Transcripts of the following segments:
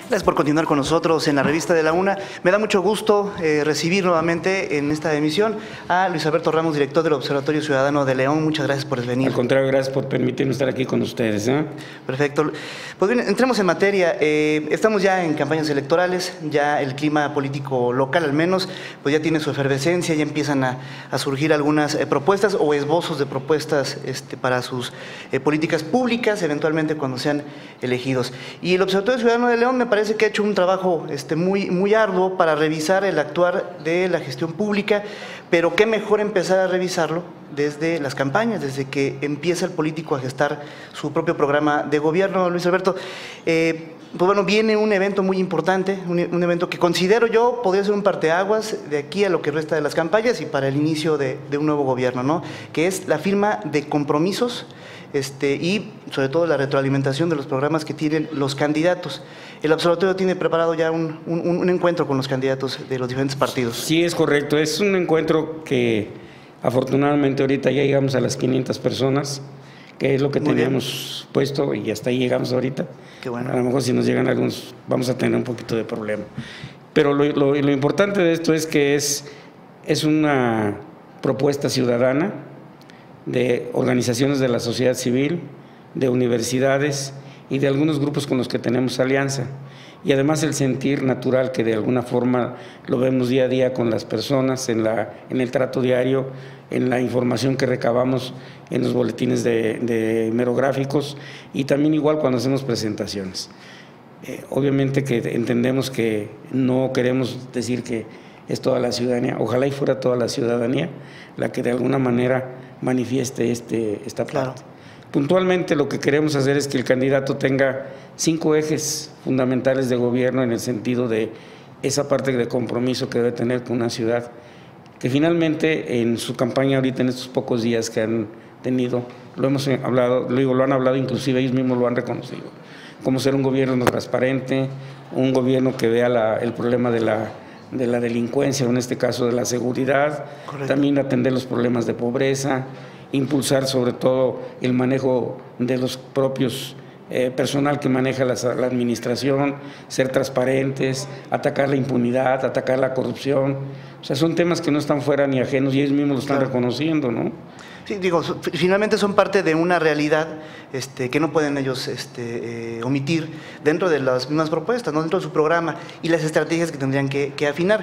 Gracias por continuar con nosotros en la revista de la UNA. Me da mucho gusto recibir nuevamente en esta emisión a Luis Alberto Ramos, director del Observatorio Ciudadano de León. Muchas gracias por venir. Al contrario, gracias por permitirme estar aquí con ustedes. Perfecto. Pues bien, entremos en materia. Estamos ya en campañas electorales, ya el clima político local al menos, pues ya tiene su efervescencia, ya empiezan a surgir algunas propuestas o esbozos de propuestas para sus políticas públicas, eventualmente cuando sean elegidos. Y el Observatorio Ciudadano de León me parece que ha hecho un trabajo muy arduo para revisar el actuar de la gestión pública, pero qué mejor empezar a revisarlo desde las campañas, desde que empieza el político a gestar su propio programa de gobierno. Luis Alberto, pues bueno, viene un evento muy importante, un evento que considero yo podría ser un parteaguas de aquí a lo que resta de las campañas y para el inicio de un nuevo gobierno, ¿no? Que es la firma de compromisos y sobre todo la retroalimentación de los programas que tienen los candidatos. El observatorio tiene preparado ya un encuentro con los candidatos de los diferentes partidos. Sí, es correcto. Es un encuentro que afortunadamente ahorita ya llegamos a las 500 personas, que es lo que teníamos puesto y hasta ahí llegamos ahorita. Qué bueno. A lo mejor si nos llegan algunos vamos a tener un poquito de problema. Pero lo importante de esto es que es una propuesta ciudadana de organizaciones de la sociedad civil, de universidades y de algunos grupos con los que tenemos alianza. Y además el sentir natural que de alguna forma lo vemos día a día con las personas, en el trato diario, en la información que recabamos en los boletines de merográficos y también igual cuando hacemos presentaciones. Obviamente que entendemos que no queremos decir que es toda la ciudadanía, ojalá y fuera toda la ciudadanía la que de alguna manera manifieste esta parte. Claro. Puntualmente lo que queremos hacer es que el candidato tenga 5 ejes fundamentales de gobierno en el sentido de esa parte de compromiso que debe tener con una ciudad, que finalmente en su campaña ahorita en estos pocos días que han tenido, lo hemos hablado, lo han hablado, inclusive ellos mismos lo han reconocido, como ser un gobierno transparente, un gobierno que vea el problema de la delincuencia, o en este caso de la seguridad. Correcto. También atender los problemas de pobreza, impulsar sobre todo el manejo de los propios personal que maneja la administración, ser transparentes, atacar la impunidad, atacar la corrupción. O sea, son temas que no están fuera ni ajenos y ellos mismos lo están reconociendo, ¿no? Sí, digo, finalmente son parte de una realidad que no pueden ellos omitir dentro de las mismas propuestas, ¿no? Dentro de su programa y las estrategias que tendrían que afinar.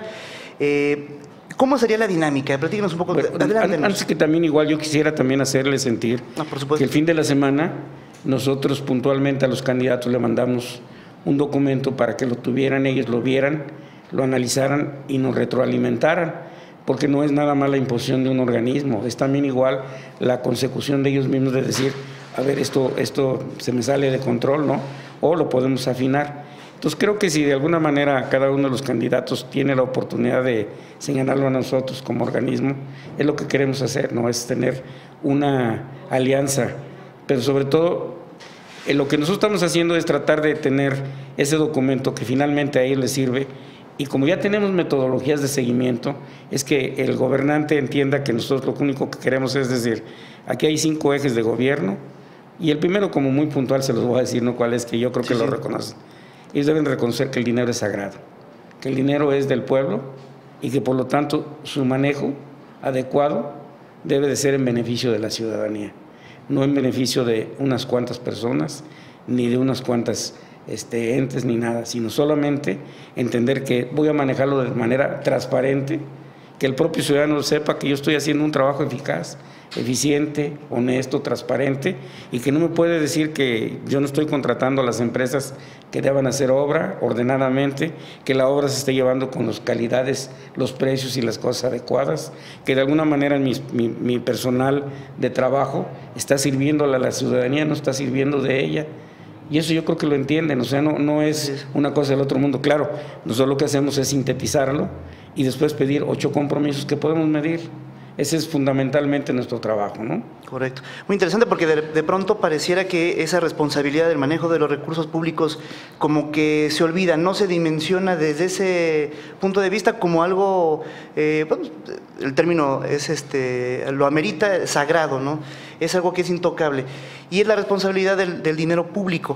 ¿Cómo sería la dinámica? Platícanos un poco. Bueno, antes que también igual yo quisiera también hacerle sentir que el fin de la semana nosotros puntualmente a los candidatos le mandamos un documento para que lo tuvieran, ellos lo vieran, lo analizaran y nos retroalimentaran, porque no es nada más la imposición de un organismo, es también igual la consecución de ellos mismos de decir, a ver, esto se me sale de control, ¿no? O lo podemos afinar. Entonces creo que si de alguna manera cada uno de los candidatos tiene la oportunidad de señalarlo a nosotros como organismo, es lo que queremos hacer, ¿no? Es tener una alianza, pero sobre todo lo que nosotros estamos haciendo es tratar de tener ese documento que finalmente a ellos les sirve, y como ya tenemos metodologías de seguimiento, es que el gobernante entienda que nosotros lo único que queremos es decir, aquí hay 5 ejes de gobierno, y el primero como muy puntual se los voy a decir, ¿no? ¿Cuál es? Que yo creo que lo reconocen. Ellos deben reconocer que el dinero es sagrado, que el dinero es del pueblo y que por lo tanto su manejo adecuado debe de ser en beneficio de la ciudadanía, no en beneficio de unas cuantas personas ni de unas cuantas entes ni nada, sino solamente entender que voy a manejarlo de manera transparente, que el propio ciudadano sepa que yo estoy haciendo un trabajo eficaz, eficiente, honesto, transparente, y que no me puede decir que yo no estoy contratando a las empresas que deban hacer obra ordenadamente, que la obra se esté llevando con las calidades, los precios y las cosas adecuadas, que de alguna manera mi personal de trabajo está sirviéndole a la ciudadanía, no está sirviendo de ella. Y eso yo creo que lo entienden, o sea, no es una cosa del otro mundo. Claro, nosotros lo que hacemos es sintetizarlo y después pedir 8 compromisos que podemos medir. Ese es fundamentalmente nuestro trabajo, ¿no? Correcto. Muy interesante porque de pronto pareciera que esa responsabilidad del manejo de los recursos públicos como que se olvida, no se dimensiona desde ese punto de vista como algo, bueno, el término es lo amerita, sagrado, ¿no? Es algo que es intocable y es la responsabilidad del dinero público.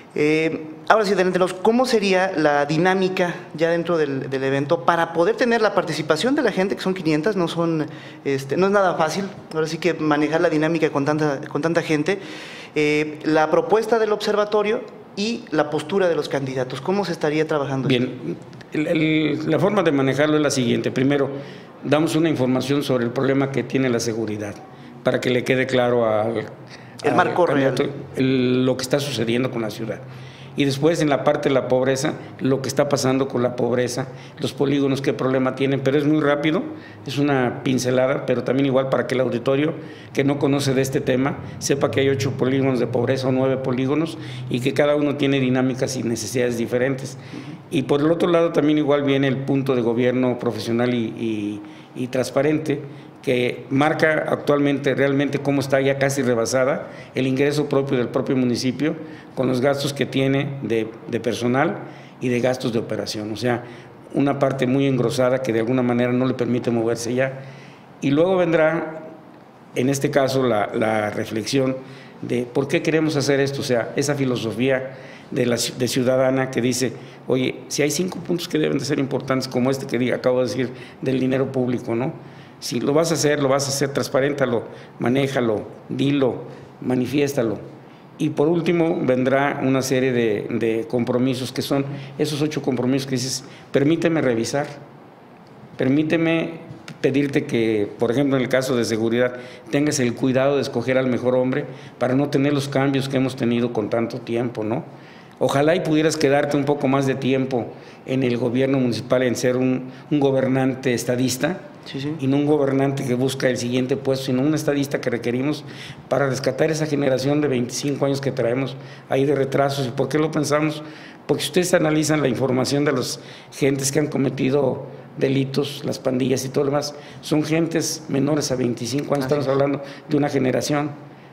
Ahora sí, adelántenos, ¿cómo sería la dinámica ya dentro del evento para poder tener la participación de la gente, que son 500, no es nada fácil, ahora sí que manejar la dinámica con tanta gente, la propuesta del observatorio y la postura de los candidatos? ¿Cómo se estaría trabajando? Bien, la forma de manejarlo es la siguiente. Primero, damos una información sobre el problema que tiene la seguridad, para que le quede claro el marco real, lo que está sucediendo con la ciudad. Y después, en la parte de la pobreza, lo que está pasando con la pobreza, los polígonos, qué problema tienen, pero es muy rápido, es una pincelada, pero también igual para que el auditorio que no conoce de este tema sepa que hay 8 polígonos de pobreza o 9 polígonos y que cada uno tiene dinámicas y necesidades diferentes. Y por el otro lado también igual viene el punto de gobierno profesional y transparente, que marca actualmente realmente cómo está ya casi rebasada el ingreso propio del propio municipio con los gastos que tiene de personal y de gastos de operación. O sea, una parte muy engrosada que de alguna manera no le permite moverse ya. Y luego vendrá, en este caso, la reflexión de por qué queremos hacer esto. O sea, esa filosofía de ciudadana que dice, oye, si hay 5 puntos que deben de ser importantes, como este que acabo de decir, del dinero público, ¿no? Si lo vas a hacer, transparéntalo, manéjalo, dilo, manifiéstalo. Y por último vendrá una serie de compromisos que son esos 8 compromisos que dices, permíteme revisar, permíteme pedirte que, por ejemplo, en el caso de seguridad, tengas el cuidado de escoger al mejor hombre para no tener los cambios que hemos tenido con tanto tiempo, ¿no? Ojalá y pudieras quedarte un poco más de tiempo en el gobierno municipal en ser un gobernante estadista, sí. Y no un gobernante que busca el siguiente puesto, sino un estadista que requerimos para rescatar esa generación de 25 años que traemos ahí de retrasos. ¿Y por qué lo pensamos? Porque ustedes analizan la información de las gentes que han cometido delitos, las pandillas y todo lo demás, son gentes menores a 25 años, estamos hablando de una generación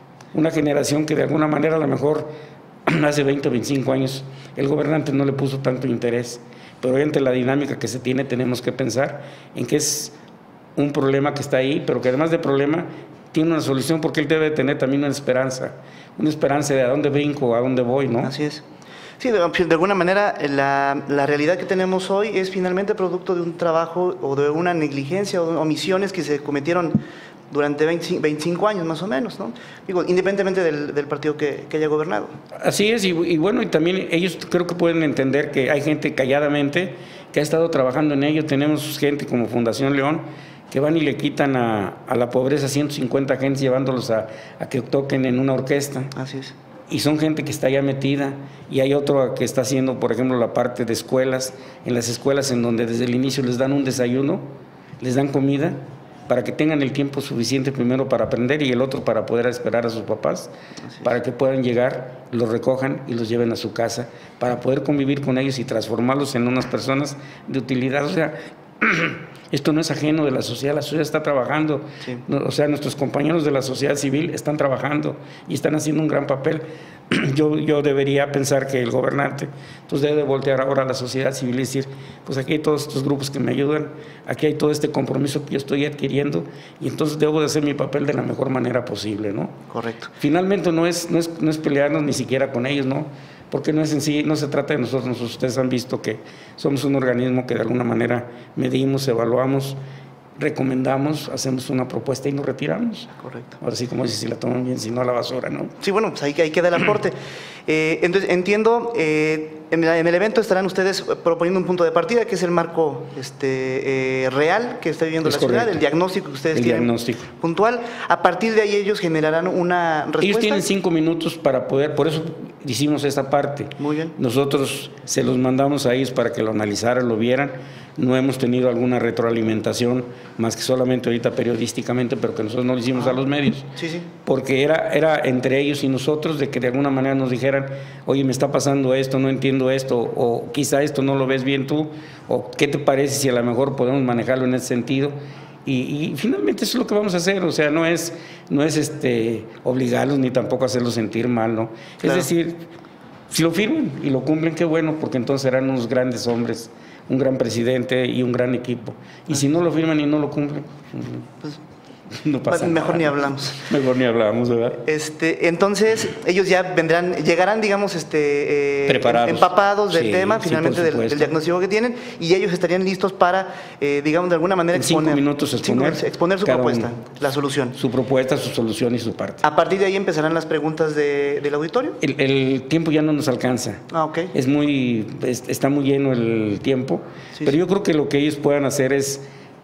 que de alguna manera a lo mejor hace 20 o 25 años el gobernante no le puso tanto interés, pero entre la dinámica que se tiene tenemos que pensar en que es un problema que está ahí, pero que además de problema tiene una solución, porque él debe tener también una esperanza de a dónde brinco, a dónde voy, ¿no? Así es. Sí, de alguna manera la realidad que tenemos hoy es finalmente producto de un trabajo o de una negligencia o omisiones que se cometieron durante 25 años más o menos, ¿no? Digo, independientemente del partido que haya gobernado. Así es, y bueno, y también ellos creo que pueden entender que hay gente calladamente que ha estado trabajando en ello. Tenemos gente como Fundación León que van y le quitan a la pobreza 150 gentes llevándolos a que toquen en una orquesta. Así es. Y son gente que está ya metida, y hay otro que está haciendo, por ejemplo, la parte de escuelas, en las escuelas en donde desde el inicio les dan un desayuno, les dan comida, para que tengan el tiempo suficiente primero para aprender y el otro para poder esperar a sus papás, para que puedan llegar, los recojan y los lleven a su casa, para poder convivir con ellos y transformarlos en unas personas de utilidad. O sea, esto no es ajeno de la sociedad está trabajando, sí. O sea, nuestros compañeros de la sociedad civil están trabajando y están haciendo un gran papel. Yo debería pensar que el gobernante pues debe voltear ahora a la sociedad civil y decir, pues aquí hay todos estos grupos que me ayudan, aquí hay todo este compromiso que yo estoy adquiriendo y entonces debo de hacer mi papel de la mejor manera posible, ¿no? Correcto. Finalmente no es pelearnos ni siquiera con ellos, ¿no? Porque no es en sí, no se trata de nosotros. Ustedes han visto que somos un organismo que de alguna manera medimos, evaluamos, recomendamos, hacemos una propuesta y nos retiramos. Correcto. Ahora sí, como dice, si la toman bien, si no a la basura, ¿no? Sí, bueno, pues ahí queda el aporte. Entonces, entiendo, en el evento estarán ustedes proponiendo un punto de partida, que es el marco real que está viviendo la ciudad, el diagnóstico que ustedes tienen puntual. A partir de ahí ellos generarán una respuesta. Ellos tienen 5 minutos para poder, por eso hicimos esta parte. Muy bien. Nosotros se los mandamos a ellos para que lo analizaran, lo vieran. No hemos tenido alguna retroalimentación, más que solamente ahorita periodísticamente, pero que nosotros no lo hicimos a los medios. Sí, sí. Porque era entre ellos y nosotros de que de alguna manera nos dijeran, oye, me está pasando esto, no entiendo esto, o quizá esto no lo ves bien tú, o qué te parece si a lo mejor podemos manejarlo en ese sentido. Y finalmente eso es lo que vamos a hacer, o sea, no es obligarlos ni tampoco hacerlos sentir mal, ¿no? Claro. Es decir, si lo firman y lo cumplen, qué bueno, porque entonces serán unos grandes hombres, un gran presidente y un gran equipo. Y si no lo firman y no lo cumplen, pues no pasa mejor nada. Ni hablamos. Mejor ni hablamos, ¿verdad? Entonces, ellos ya llegarán, digamos, preparados, empapados del tema, sí, finalmente del diagnóstico que tienen, y ellos estarían listos para, digamos, de alguna manera en 5 minutos exponer su propuesta, la solución. Su propuesta, su solución y su parte. A partir de ahí empezarán las preguntas del auditorio. El tiempo ya no nos alcanza. Ok. Está muy lleno el tiempo, pero yo creo que lo que ellos puedan hacer es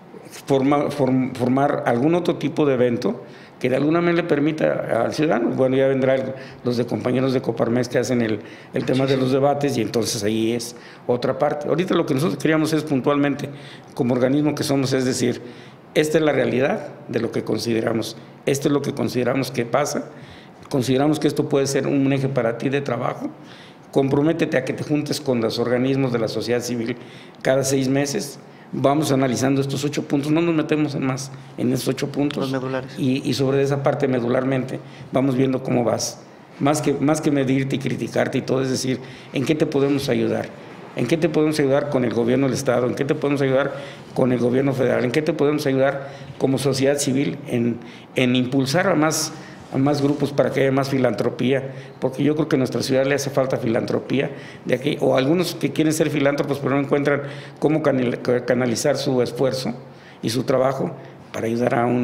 formar algún otro tipo de evento que de alguna manera le permita al ciudadano. Bueno, ya vendrán los de compañeros de Coparmex que hacen el tema de los debates, y entonces ahí es otra parte. Ahorita lo que nosotros queríamos es puntualmente, como organismo que somos, es decir, esta es la realidad de lo que consideramos, esto es lo que consideramos que pasa, consideramos que esto puede ser un eje para ti de trabajo. Comprométete a que te juntes con los organismos de la sociedad civil cada 6 meses. Vamos analizando estos 8 puntos, no nos metemos en esos 8 puntos. Los medulares. Y sobre esa parte medularmente vamos viendo cómo vas. Más que medirte y criticarte y todo, es decir, ¿en qué te podemos ayudar? ¿En qué te podemos ayudar con el gobierno del Estado? ¿En qué te podemos ayudar con el gobierno federal? ¿En qué te podemos ayudar como sociedad civil en impulsar a más grupos para que haya más filantropía? Porque yo creo que a nuestra ciudad le hace falta filantropía de aquí, o algunos que quieren ser filántropos pero no encuentran cómo canalizar su esfuerzo y su trabajo para ayudar a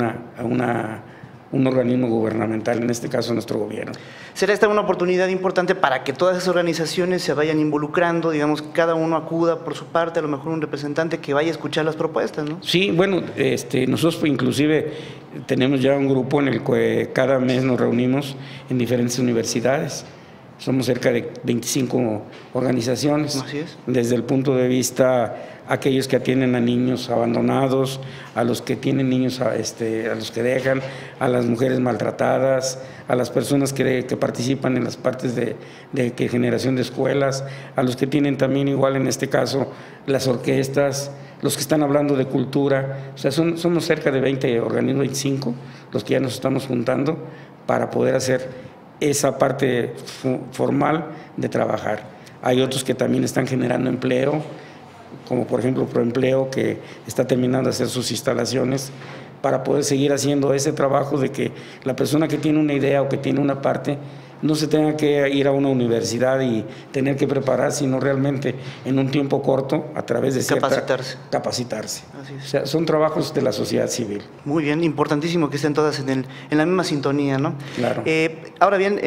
un organismo gubernamental, en este caso nuestro gobierno. ¿Será esta una oportunidad importante para que todas esas organizaciones se vayan involucrando, digamos, cada uno acuda por su parte, a lo mejor un representante que vaya a escuchar las propuestas, ¿no? Sí, bueno, nosotros inclusive tenemos ya un grupo en el que cada mes nos reunimos en diferentes universidades. Somos cerca de 25 organizaciones. Así es. Desde el punto de vista aquellos que atienden a niños abandonados, a los que tienen niños, a los que dejan, a las mujeres maltratadas, a las personas que participan en las partes de generación de escuelas, a los que tienen también igual en este caso las orquestas, los que están hablando de cultura. O sea, somos cerca de 20 organismos, 25, los que ya nos estamos juntando para poder hacer esa parte formal de trabajar. Hay otros que también están generando empleo, como por ejemplo Proempleo, que está terminando de hacer sus instalaciones para poder seguir haciendo ese trabajo de que la persona que tiene una idea o que tiene una parte no se tenga que ir a una universidad y tener que preparar, sino realmente en un tiempo corto, a través de capacitarse. Así es. O sea, son trabajos de la sociedad civil. Muy bien, importantísimo que estén todas en la misma sintonía, ¿no? Claro. Ahora bien,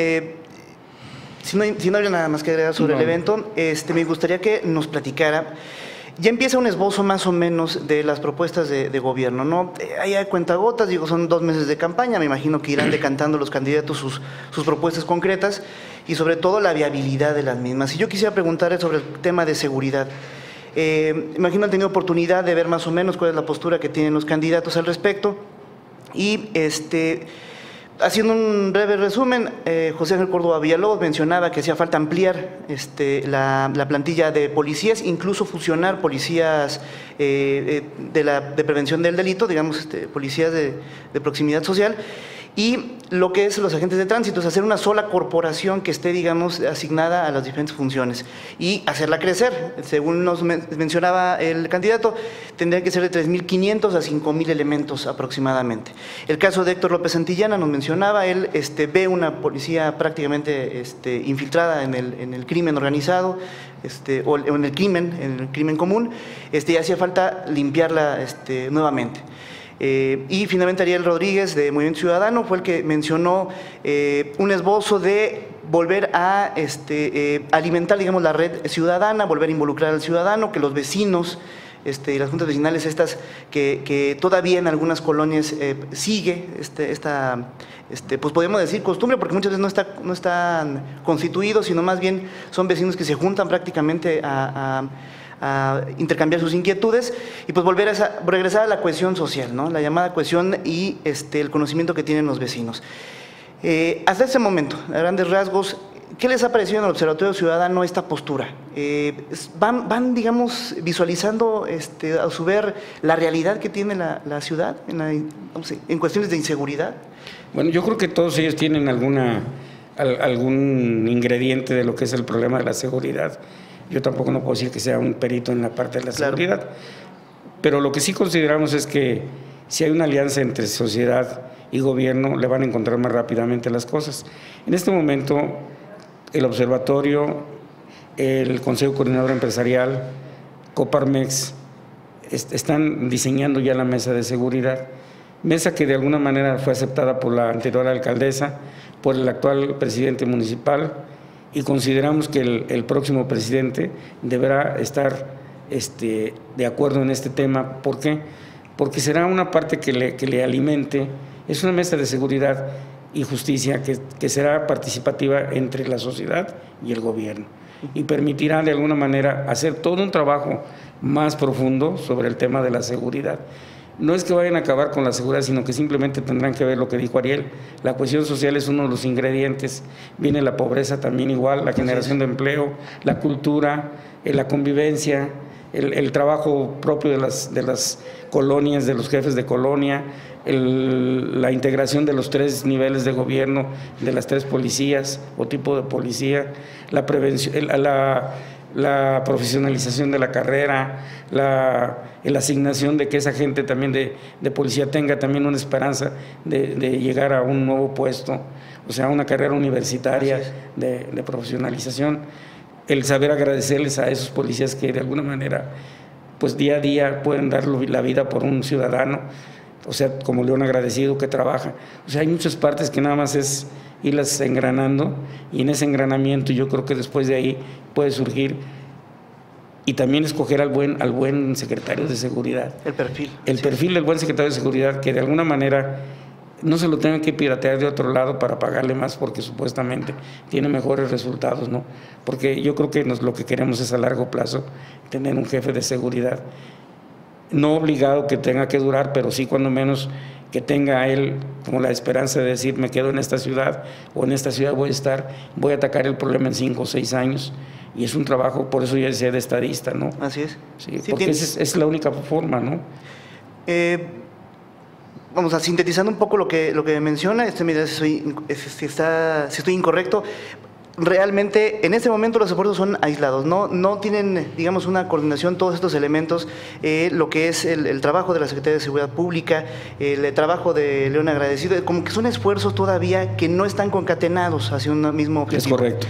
si no hay nada más que agregar sobre el evento, me gustaría que nos platicara. Ya empieza un esbozo más o menos de las propuestas de gobierno, ¿no? Hay cuentagotas, digo, son 2 meses de campaña, me imagino que irán decantando los candidatos sus propuestas concretas y sobre todo la viabilidad de las mismas. Y yo quisiera preguntarle sobre el tema de seguridad. Imagino han tenido oportunidad de ver más o menos cuál es la postura que tienen los candidatos al respecto y haciendo un breve resumen, José Ángel Córdoba Villalobos mencionaba que hacía falta ampliar la plantilla de policías, incluso fusionar policías de prevención del delito, digamos, policías de proximidad social, y lo que es los agentes de tránsito, es hacer una sola corporación que esté, digamos, asignada a las diferentes funciones y hacerla crecer. Según nos mencionaba el candidato, tendría que ser de 3.500 a 5.000 elementos aproximadamente. El caso de Héctor López Santillana nos mencionaba, él ve una policía prácticamente infiltrada en el crimen organizado, o en el crimen común, y hacía falta limpiarla nuevamente. Y finalmente Ariel Rodríguez de Movimiento Ciudadano fue el que mencionó un esbozo de volver a alimentar, digamos, la red ciudadana, volver a involucrar al ciudadano, que los vecinos y las juntas vecinales estas que todavía en algunas colonias sigue pues podemos decir costumbre, porque muchas veces no están constituidos, sino más bien son vecinos que se juntan prácticamente a intercambiar sus inquietudes y pues regresar a la cohesión social, ¿no? La llamada cohesión y el conocimiento que tienen los vecinos. Hasta este momento, a grandes rasgos, ¿qué les ha parecido en el Observatorio Ciudadano esta postura? ¿Van, digamos, visualizando a su ver la realidad que tiene la ciudad en cuestiones de inseguridad? Bueno, yo creo que todos ellos tienen algún ingrediente de lo que es el problema de la seguridad. Yo tampoco no puedo decir que sea un perito en la parte de la seguridad, pero lo que sí consideramos es que si hay una alianza entre sociedad y gobierno, le van a encontrar más rápidamente las cosas. En este momento, el observatorio, el Consejo Coordinador Empresarial, Coparmex, están diseñando ya la mesa de seguridad, mesa que de alguna manera fue aceptada por la anterior alcaldesa, por el actual presidente municipal, y consideramos que el próximo presidente deberá estar de acuerdo en este tema. ¿Por qué? Porque será una parte que le alimente. Es una mesa de seguridad y justicia que será participativa entre la sociedad y el gobierno, y permitirá de alguna manera hacer todo un trabajo más profundo sobre el tema de la seguridad. No es que vayan a acabar con la seguridad, sino que simplemente tendrán que ver lo que dijo Ariel. La cohesión social es uno de los ingredientes. Viene la pobreza también igual, la generación de empleo, la cultura, la convivencia, el trabajo propio de las colonias, de los jefes de colonia, la integración de los 3 niveles de gobierno, de las 3 policías o tipo de policía, la prevención, la profesionalización de la carrera, la asignación de que esa gente también de policía tenga también una esperanza de llegar a un nuevo puesto, o sea, una carrera universitaria de profesionalización. El saber agradecerles a esos policías que de alguna manera, pues día a día pueden dar la vida por un ciudadano, o sea, como león agradecido que trabaja. O sea, hay muchas partes que nada más es irlas engranando, y en ese engranamiento yo creo que después de ahí puede surgir, y también escoger al buen secretario de seguridad. El perfil. El perfil del buen secretario de seguridad, que de alguna manera no se lo tengan que piratear de otro lado para pagarle más porque supuestamente tiene mejores resultados, ¿no? Porque yo creo que lo que queremos es a largo plazo tener un jefe de seguridad, no obligado que tenga que durar, pero sí cuando menos que tenga él como la esperanza de decir, me quedo en esta ciudad, o en esta ciudad voy a atacar el problema en 5 o 6 años, y es un trabajo, por eso yo decía de estadista, ¿no? Así es. Sí, porque es la única forma, ¿no? Vamos a sintetizando un poco lo que menciona, me dirá si estoy incorrecto. Realmente, en este momento los esfuerzos son aislados, no tienen, digamos, una coordinación, todos estos elementos, lo que es el trabajo de la Secretaría de Seguridad Pública, el trabajo de León Agradecido, como que son esfuerzos todavía que no están concatenados hacia un mismo objetivo. Es correcto.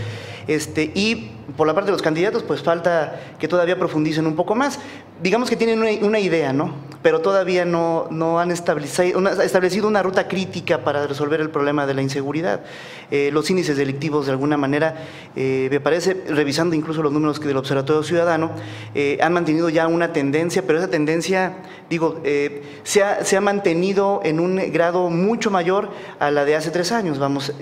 Y por la parte de los candidatos, pues falta que todavía profundicen un poco más. Digamos que tienen una idea, ¿no? Pero todavía no han establecido una ruta crítica para resolver el problema de la inseguridad. Los índices delictivos, de alguna manera, me parece, revisando incluso los números del Observatorio Ciudadano, han mantenido ya una tendencia, pero esa tendencia, digo, se ha mantenido en un grado mucho mayor a la de hace 3 años, vamos.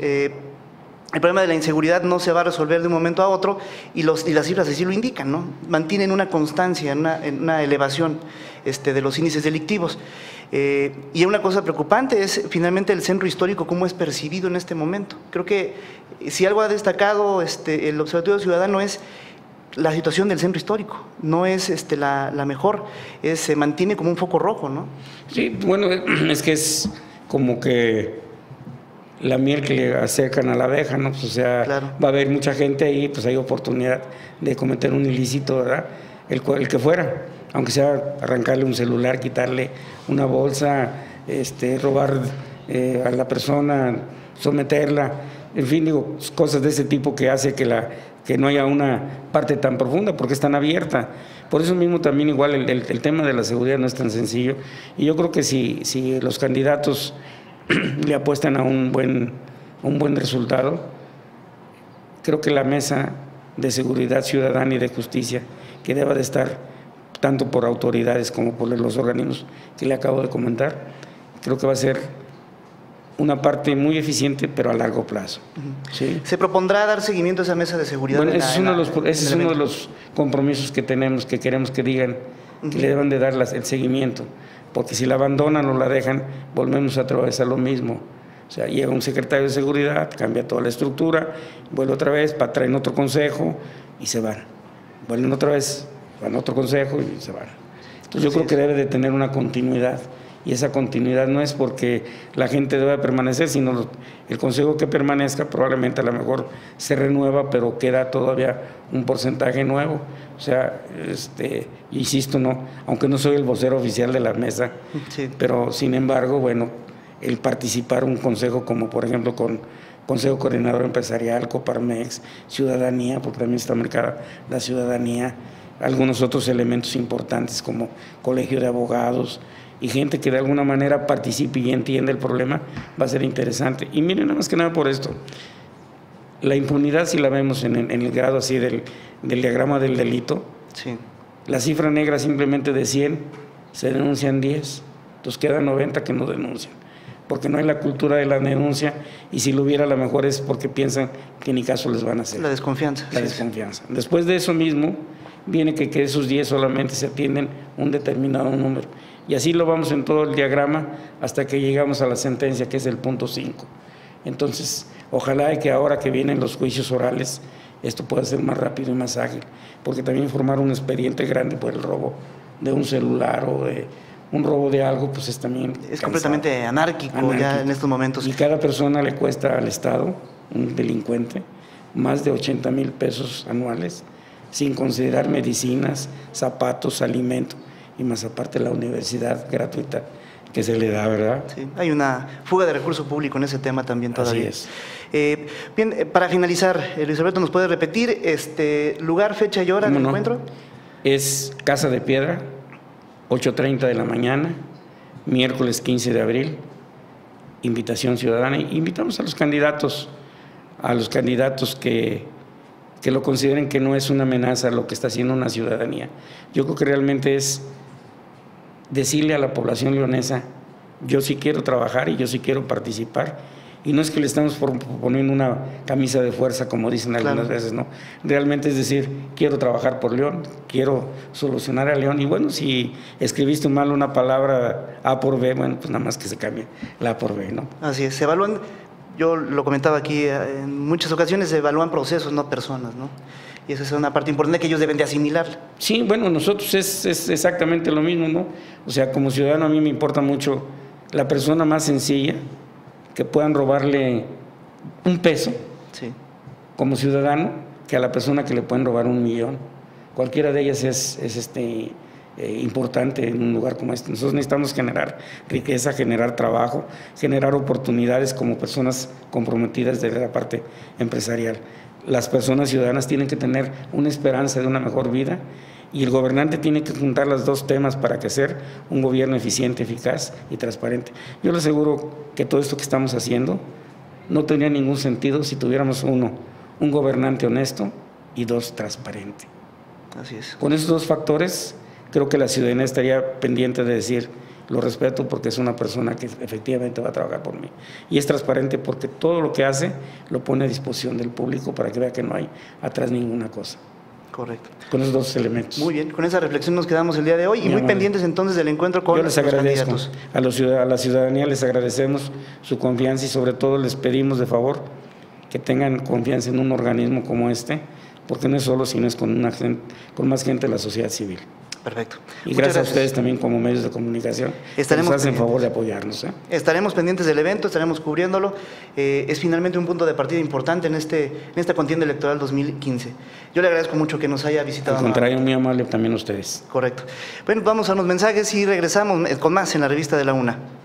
El problema de la inseguridad no se va a resolver de un momento a otro, y las cifras así lo indican, ¿no? Mantienen una constancia, una elevación de los índices delictivos. Y una cosa preocupante es finalmente el centro histórico, cómo es percibido en este momento. Creo que si algo ha destacado el Observatorio Ciudadano es la situación del centro histórico. No es la mejor, se mantiene como un foco rojo, ¿no? Sí, bueno, es que es como que la miel que le acercan a la abeja, ¿no? Pues, o sea, claro, va a haber mucha gente ahí, pues hay oportunidad de cometer un ilícito, ¿verdad? El que fuera, aunque sea arrancarle un celular, quitarle una bolsa, robar a la persona, someterla, en fin, digo, cosas de ese tipo que hace que no haya una parte tan profunda, porque es tan abierta. Por eso mismo también igual el tema de la seguridad no es tan sencillo, y yo creo que si los candidatos le apuestan a un buen resultado, creo que la mesa de seguridad ciudadana y de justicia, que deba de estar tanto por autoridades como por los organismos que le acabo de comentar, creo que va a ser una parte muy eficiente, pero a largo plazo. ¿Sí? ¿Se propondrá dar seguimiento a esa mesa de seguridad? Bueno, ese es uno de los compromisos que tenemos, que queremos que digan, que le deban de dar el seguimiento, porque si la abandonan o la dejan, volvemos a atravesar lo mismo. O sea, llega un secretario de seguridad, cambia toda la estructura, vuelve otra vez, traen otro consejo y se van. Vuelven otra vez, van a otro consejo y se van. Entonces yo creo que debe de tener una continuidad, y esa continuidad no es porque la gente deba permanecer, sino el consejo que permanezca probablemente a lo mejor se renueva, pero queda todavía un porcentaje nuevo. O sea, insisto, no, aunque no soy el vocero oficial de la mesa, sí, pero sin embargo, bueno, el participar un consejo como por ejemplo con Consejo Coordinador Empresarial, Coparmex, Ciudadanía, porque también está marcada la ciudadanía, algunos otros elementos importantes como Colegio de Abogados y gente que de alguna manera participe y entiende el problema, va a ser interesante. Y miren, nada más que nada por esto, la impunidad si la vemos en el grado así del diagrama del delito, sí, la cifra negra simplemente de 100, se denuncian 10, entonces quedan 90 que no denuncian, porque no hay la cultura de la denuncia, y si lo hubiera a lo mejor es porque piensan que ni caso les van a hacer. La desconfianza. La desconfianza. Después de eso mismo, viene que esos 10 solamente se atienden un determinado número. Y así lo vamos en todo el diagrama hasta que llegamos a la sentencia, que es el punto 5. Entonces, ojalá que ahora que vienen los juicios orales, esto pueda ser más rápido y más ágil, porque también formar un expediente grande por el robo de un celular o de un robo de algo, pues es también es completamente anárquico ya en estos momentos. Y cada persona le cuesta al Estado, un delincuente, más de 80,000 pesos anuales, sin considerar medicinas, zapatos, alimento, y más aparte la universidad gratuita que se le da, ¿verdad? Sí, hay una fuga de recurso público en ese tema también todavía. Así es. Bien, para finalizar, Luis Alberto, ¿nos puede repetir lugar, fecha y hora del encuentro? Es Casa de Piedra, 8:30 de la mañana, miércoles 15 de abril, invitación ciudadana. Invitamos a los candidatos que lo consideren que no es una amenaza lo que está haciendo una ciudadanía. Yo creo que realmente es decirle a la población leonesa, yo sí quiero trabajar y yo sí quiero participar, y no es que le estamos poniendo una camisa de fuerza como dicen algunas veces, no, realmente es decir, quiero trabajar por León, quiero solucionar a León, y bueno, si escribiste mal una palabra A por B, bueno, pues nada más que se cambie la A por B, ¿no? Así es, se evalúan, yo lo comentaba aquí, en muchas ocasiones se evalúan procesos, no personas, ¿no? Y esa es una parte importante que ellos deben de asimilar. Sí, bueno, nosotros es exactamente lo mismo, ¿no? O sea, como ciudadano a mí me importa mucho la persona más sencilla, que puedan robarle un peso, sí, como ciudadano, que a la persona que le pueden robar 1,000,000. Cualquiera de ellas es importante en un lugar como este. Nosotros necesitamos generar riqueza, generar trabajo, generar oportunidades como personas comprometidas de la parte empresarial. Las personas ciudadanas tienen que tener una esperanza de una mejor vida, y el gobernante tiene que juntar los dos temas para que sea un gobierno eficiente, eficaz y transparente. Yo le aseguro que todo esto que estamos haciendo no tendría ningún sentido si tuviéramos un gobernante honesto y 2, transparente. Así es. Con esos 2 factores, creo que la ciudadanía estaría pendiente de decir, lo respeto porque es una persona que efectivamente va a trabajar por mí. Y es transparente porque todo lo que hace lo pone a disposición del público para que vea que no hay atrás ninguna cosa. Correcto. Con esos 2 elementos. Muy bien, con esa reflexión nos quedamos el día de hoy y muy pendientes entonces del encuentro con los candidatos. A la ciudadanía les agradecemos su confianza, y sobre todo les pedimos de favor que tengan confianza en un organismo como este, porque no es solo, sino es con más gente de la sociedad civil. Perfecto. Y gracias a ustedes también como medios de comunicación, que nos hacen favor de apoyarnos. Estaremos pendientes del evento, estaremos cubriéndolo. Es finalmente un punto de partida importante en esta contienda electoral 2015. Yo le agradezco mucho que nos haya visitado. Al contrario, muy amable también a ustedes. Correcto. Bueno, vamos a unos mensajes y regresamos con más en la revista de la UNA.